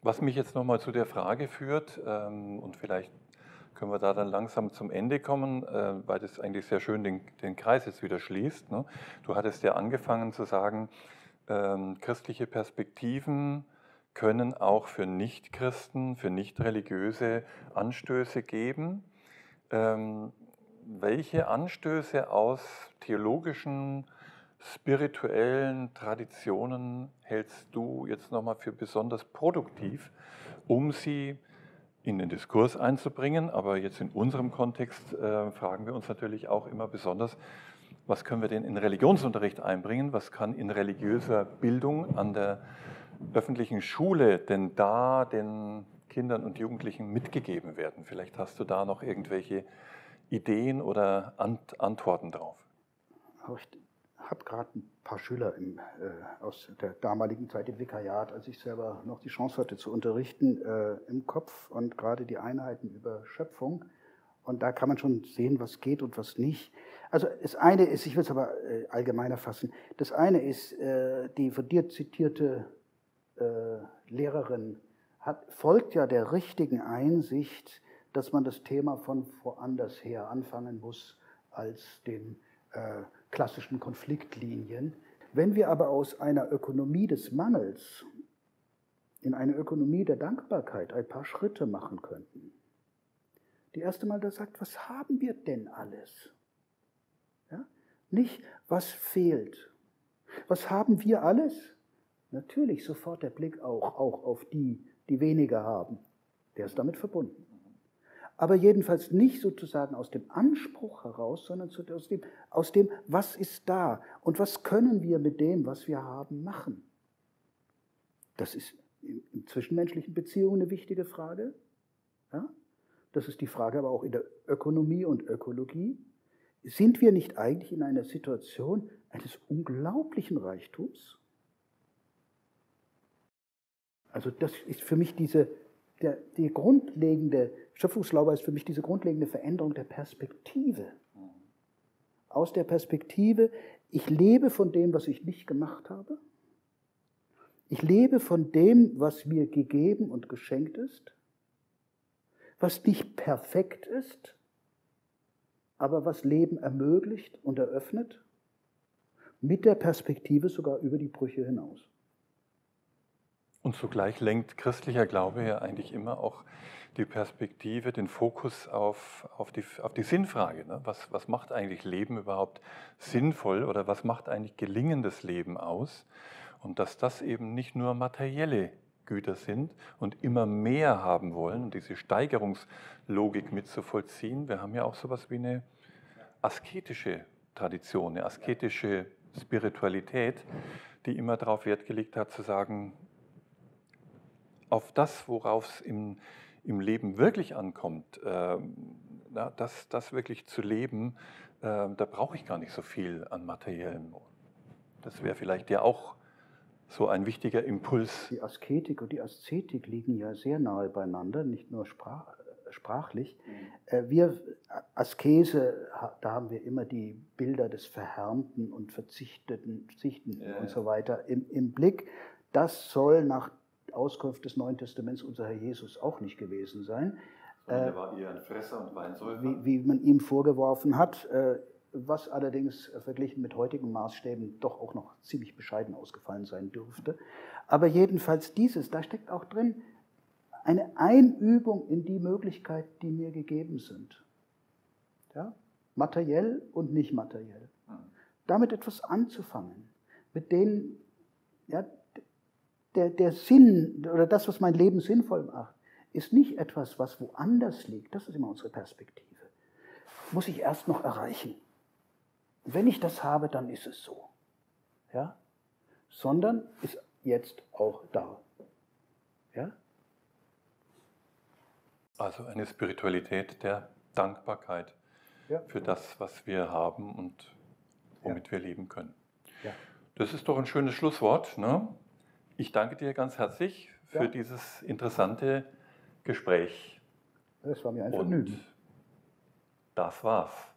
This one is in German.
Was mich jetzt nochmal zu der Frage führt, und vielleicht können wir da dann langsam zum Ende kommen, weil das eigentlich sehr schön den Kreis jetzt wieder schließt. Ne? Du hattest ja angefangen zu sagen, christliche Perspektiven können auch für Nichtchristen, für Nichtreligiöse Anstöße geben. Welche Anstöße aus theologischen, spirituellen Traditionen hältst du jetzt nochmal für besonders produktiv, um sie in den Diskurs einzubringen? Aber jetzt in unserem Kontext fragen wir uns natürlich auch immer besonders, was können wir denn in Religionsunterricht einbringen? Was kann in religiöser Bildung an der öffentlichen Schule denn da den Kindern und Jugendlichen mitgegeben werden? Vielleicht hast du da noch irgendwelche Ideen oder Antworten drauf. Ich habe gerade ein paar Schüler aus der damaligen Zeit im Vikariat, als ich selber noch die Chance hatte zu unterrichten, im Kopf und gerade die Einheiten über Schöpfung. Und da kann man schon sehen, was geht und was nicht. Also das eine ist, ich will es aber allgemeiner fassen, das eine ist, die von dir zitierte Lehrerin folgt ja der richtigen Einsicht, dass man das Thema von woanders her anfangen muss als den klassischen Konfliktlinien. Wenn wir aber aus einer Ökonomie des Mangels in eine Ökonomie der Dankbarkeit ein paar Schritte machen könnten. Die erste Mal, da sagt, was haben wir denn alles? Ja? Nicht, was fehlt. Was haben wir alles? Natürlich sofort der Blick auch auf die weniger haben. Der ist damit verbunden. Aber jedenfalls nicht sozusagen aus dem Anspruch heraus, sondern aus dem, was ist da und was können wir mit dem, was wir haben, machen. Das ist in zwischenmenschlichen Beziehungen eine wichtige Frage. Ja? Das ist die Frage aber auch in der Ökonomie und Ökologie. Sind wir nicht eigentlich in einer Situation eines unglaublichen Reichtums? Also das ist für mich die grundlegende, Schöpfungsglaube ist für mich diese grundlegende Veränderung der Perspektive. Aus der Perspektive, ich lebe von dem, was ich nicht gemacht habe. Ich lebe von dem, was mir gegeben und geschenkt ist, was nicht perfekt ist, aber was Leben ermöglicht und eröffnet, mit der Perspektive sogar über die Brüche hinaus. Und zugleich lenkt christlicher Glaube ja eigentlich immer auch die Perspektive, den Fokus auf die Sinnfrage. Ne? Was macht eigentlich Leben überhaupt sinnvoll oder was macht eigentlich gelingendes Leben aus? Und dass das eben nicht nur materielle Güter sind und immer mehr haben wollen und diese Steigerungslogik mitzuvollziehen. Wir haben ja auch sowas wie eine asketische Tradition, eine asketische Spiritualität, die immer darauf Wert gelegt hat, zu sagen, auf das, worauf es im Leben wirklich ankommt, das wirklich zu leben, da brauche ich gar nicht so viel an Materiellem. Das wäre vielleicht ja auch so ein wichtiger Impuls. Die Asketik und die Aszetik liegen ja sehr nahe beieinander, nicht nur sprachlich. Askese, da haben wir immer die Bilder des Verhärmten und Verzichten und so weiter im Blick. Das soll nach Auskunft des Neuen Testaments unser Herr Jesus auch nicht gewesen sein. Er war eher ein Fresser und Weinsäufer. Wie man ihm vorgeworfen hat, was allerdings verglichen mit heutigen Maßstäben doch auch noch ziemlich bescheiden ausgefallen sein dürfte. Aber jedenfalls da steckt auch drin eine Einübung in die Möglichkeiten, die mir gegeben sind. Ja? Materiell und nicht materiell. Damit etwas anzufangen, mit denen der Sinn oder das, was mein Leben sinnvoll macht, ist nicht etwas, was woanders liegt. Das ist immer unsere Perspektive. Muss ich erst noch erreichen. Wenn ich das habe, dann ist es so. Ja? Sondern ist jetzt auch da. Ja? Also eine Spiritualität der Dankbarkeit für das, was wir haben und womit wir leben können. Ja. Das ist doch ein schönes Schlusswort. Ne? Ich danke dir ganz herzlich für dieses interessante Gespräch. Das war mir ein Vergnügen. Und das war's.